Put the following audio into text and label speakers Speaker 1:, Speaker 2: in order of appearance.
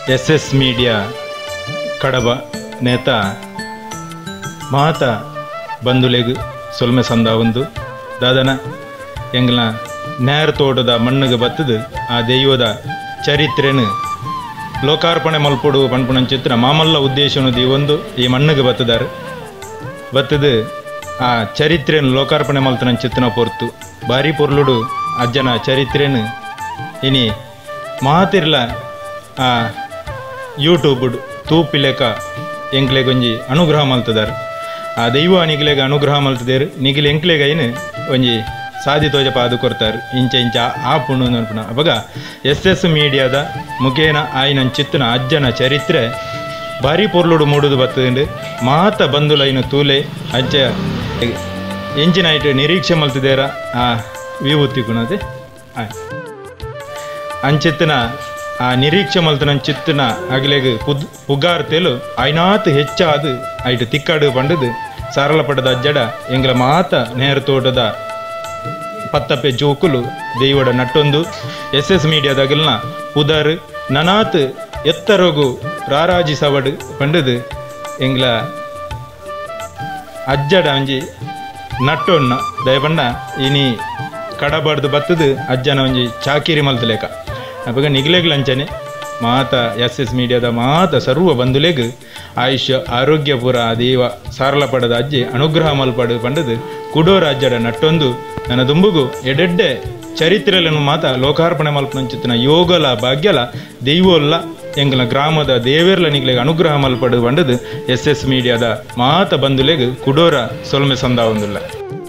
Speaker 1: SS media ಕಡಬ ನೇತ ಮಾತ ಬಂದುಲೆಗ್ ಸೊಲ್ಮೆ ಸಂದ ಒಂದು ದಾದನ ಎಂಗ್ಲ ನೇರ ತೋಟದ ಮಣ್ಣಿಗೆ ಬತ್ತದು ಆ ದೈವದ ಚರಿತ್ರೆನು ಲೋಕಾರ್ಪಣೆ ಮಲ್ಪೊಡು ಪಂಪುನ ಚಿತ್ರ ಮಾಮಲ್ಲ ಉದ್ದೇಶನು ಒಂದು ಈ ಮಣ್ಣಿಗೆ ಬತ್ತದಾರೆ ಬತ್ತದು ಆ ಚರಿತ್ರೆನು ಲೋಕಾರ್ಪಣೆ ಮಲ್ತನ ಚಿತ್ರನ ಪೊರ್ತು ಬಾರಿ ಪೊರ್ಲುಡು ಅಜ್ಜನ ಚರಿತ್ರೆನು ಇನಿ ಮಾತಿರ್ಲ ಆ ಯೂಟ್ಯೂಬ್ ತೂಪಿಲೆಕ ಎಂಕ್ಲೆಗೊಂಜಿ ಅನುಗ್ರಹ ಮಲ್ತದಾರೆ ಆ ದೈವ ನಿಗಿಲೆಗ ಅನುಗ್ರಹ ಮಲ್ತದೇರು ನಿಗಿಲೆ ಎಂಕ್ಲೆಗ ಏನು ಒಂಜಿ ಸಾಧಿ ತೋಜಪ ಅದು ಕೊಡ್ತಾರೆ ಇಂಚ ಆ ಪುಣ್ಣು ಅನ್ಪುಣ ಅವಾಗ SS ಮೀಡಿಯಾದ ಮುಖೇನ ಆಯ್ನ ಚಿತ್ತನ ಅಜ್ಜನ ಚರಿತ್ರೆ ಬಾರಿ ಪೊರ್ಲುಡು ಮೂಡುದು ಬರ್ತದೆ ಮಾತ ಬಂದುಲೈನು ತೂಲೆ ಅಜ್ಜ ಎಂಚಿನ ಐಟು ನಿರೀಕ್ಷೆ ಮಲ್ತಿದೇರ ಆ ವಿಭೂತಿ ಕುಣದೆ ಅಂಚಿತ್ತಿನ ಆ ನಿರೀಕ್ಷೆ ಮಲ್ತನ ಚಿತ್ತನ ಅಗಲೆಗ್ ಪುಗಾರ್ ತೇಲು ಐನಾತ್ ಹೆಚ್ಚಾದು ಐಟು ತಿಕ್ಕಾಡು ಪಂಡದು ಸಾರಳ ಪಡದ ಅಜ್ಜಡ ಎಂಗ್ಲ ಮಾತ ನೇರ ತೋಟದ ಪತ್ತಪ್ಪೆ ಜೋಕುಲು ದೈವಡ ನಟ್ಟೊಂದು SS ಮೀಡಿಯಾದಾಗಲ್ನ ಪುದರ್ ನನಾತ್ ಎತ್ತರೋಗು ರಾರಾಜಿ ಸವಡು ಪಂಡದು ಎಂಗ್ಲ ಅಜ್ಜಡ ಒಂಜಿ ನಟ್ಟೊನ್ನ ದಯಪಂಡ ಇನಿ ಕಡಬಾರ್ದು ಬತ್ತದು ಅಜ್ಜನ ಒಂಜಿ ಚಾಕಿರಿ ಮಲ್ತಲೇಕ ಅವಾಗ ನಿಗ್ಲೆಗ್ಲಂಚನೆ ಮಾತ SS ಮೀಡಿಯಾದ ಮಾತ ಸರ್ವ ಬಂದುಲೆಗ್ ಆಯುಷ್ಯ ಆರೋಗ್ಯ ಪೂರ ದೇವ ಸಾರಳ ಪಡದ ಅಜ್ಜಿ ಅನುಗ್ರಹ ಮಲ್ಪಡು ಪಂಡದು ಕುಡೋರ ಅಜ್ಜಡ ನಟ್ಟೊಂದು ನನ್ನ ದುಂಬುಗು ಎಡೆಡ್ಡೆ ಚರಿತ್ರೆಯನ್ನು ಮಾತ ಲೋಕಾರ್ಪಣೆ ಮಲ್ಪನಂಚಿತ್ತಿನ ಯೋಗಲ ಭಾಗ್ಯಲ ದೈವೋಲ್ಲ ಎಂಗ್ಲ ಗ್ರಾಮದ ದೇವೇರ್ಲ ನಿಗ್ಲೆಗ್ ಅನುಗ್ರಹ ಮಲ್ಪಡು ಪಂಡದು SS ಮೀಡಿಯಾದ ಮಾತ ಬಂದುಲೆಗ್ ಕುಡೋರ ಸೊಲ್ಮೆ ಸಂದ ಒಂದುಲ್ಲ.